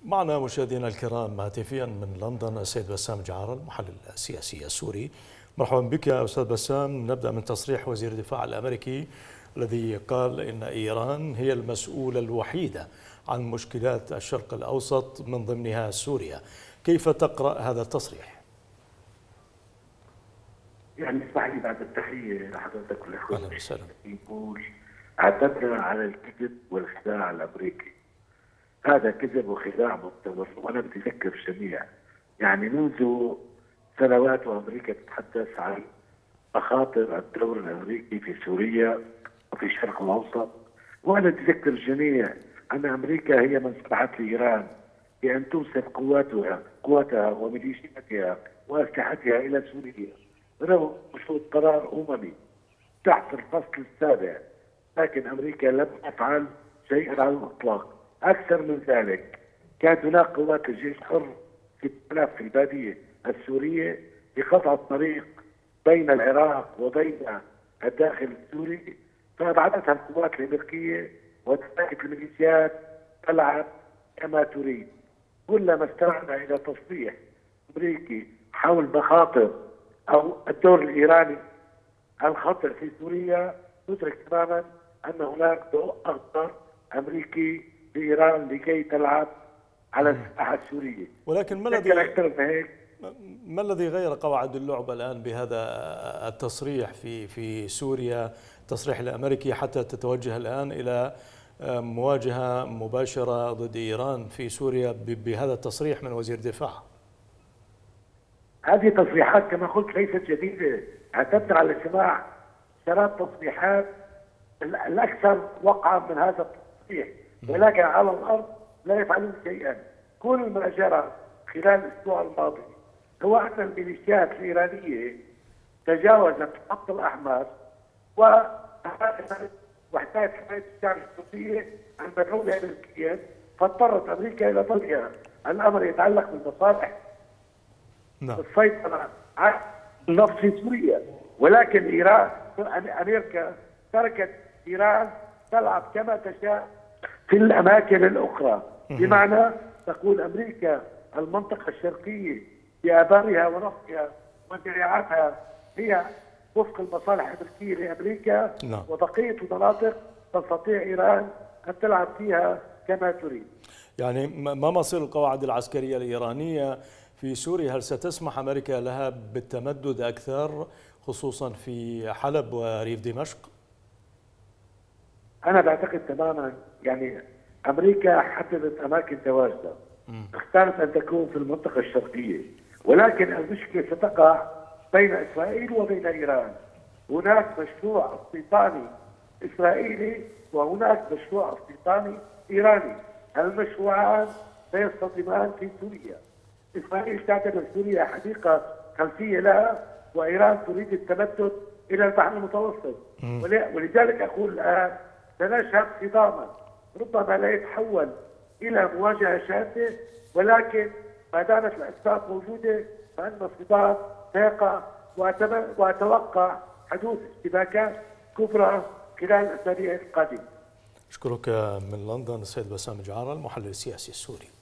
معنا مشاهدينا الكرام هاتفيا من لندن السيد بسام جعارة المحلل السياسي السوري. مرحبا بك أستاذ بسام. نبدأ من تصريح وزير الدفاع الأمريكي الذي قال إن إيران هي المسؤولة الوحيدة عن مشكلات الشرق الأوسط من ضمنها سوريا. كيف تقرأ هذا التصريح؟ يعني اسمح لي بعد التحية لحضرتك والإخوة أهلا وسهلا. يقول اعتدنا على الكذب والخداع الأمريكي. هذا كذب وخداع مستمر، وأنا بدي أذكر الجميع يعني منذ سنوات وأمريكا تتحدث عن مخاطر الدور الأمريكي في سوريا وفي الشرق الأوسط، وأنا بدي أذكر الجميع أن أمريكا هي من سمحت لإيران بأن ترسل قواتها وميليشياتها وأسلحتها إلى سوريا رغم وصول قرار أممي تحت الفصل السابع، لكن أمريكا لم تفعل شيئا على الإطلاق. أكثر من ذلك، كانت هناك قوات الجيش الحر في البادية السورية لقطع الطريق بين العراق وبين الداخل السوري، فأبعدتها القوات الأمريكية وتركت الميليشيات تلعب كما تريد. كلما استمعنا إلى تصريح أمريكي حول مخاطر أو الدور الإيراني الخطر في سوريا، ندرك تماما أن هناك ضوء أخضر أمريكي لإيران لكي تلعب على الساحة السورية. ولكن ما الذي غير قواعد اللعب الآن بهذا التصريح في سوريا، التصريح الأمريكي، حتى تتوجه الآن إلى مواجهة مباشرة ضد إيران في سوريا بهذا التصريح من وزير الدفاع؟ هذه تصريحات كما قلت ليست جديدة، اعتدنا على سماع ثلاث تصريحات الأكثر وقعا من هذا التصريح، ولكن على الأرض لا يفعلون شيئا. كل ما جرى خلال الأسبوع الماضي هو أن الميليشيات الإيرانية تجاوزت الخط الأحمر واحتاجت حماية الشعب السوري المدعومة أمريكيا، فاضطرت أمريكا إلى ضربها. الأمر يتعلق بالمصالح السيطرة على النفط في سوريا، ولكن إيران أمريكا تركت إيران تلعب كما تشاء في الأماكن الأخرى. بمعنى تقول أمريكا المنطقة الشرقية بآبارها ونفطها ودراعاتها هي وفق المصالح الأمريكية لأمريكا، وبقية المناطق تستطيع إيران أن تلعب فيها كما تريد. يعني ما مصير القواعد العسكرية الإيرانية في سوريا؟ هل ستسمح أمريكا لها بالتمدد أكثر خصوصا في حلب وريف دمشق؟ أنا بعتقد تماما يعني أمريكا حددت أماكن تواجدها، اختارت أن تكون في المنطقة الشرقية، ولكن المشكلة ستقع بين إسرائيل وبين إيران. هناك مشروع استيطاني إسرائيلي وهناك مشروع استيطاني إيراني، المشروعان سيصطدمان في سوريا. إسرائيل تعتبر سوريا حديقة خلفية لها، وإيران تريد التمدد إلى البحر المتوسط. ولذلك أقول الآن سنشهد صداما ربما لا يتحول إلى مواجهة شاذة، ولكن ما دامت الأسباب موجودة فإن الصدام سيقع، وأتوقع حدوث اشتباكات كبرى خلال الأسابيع القادمة. أشكرك من لندن السيد بسام جعارة المحلل السياسي السوري.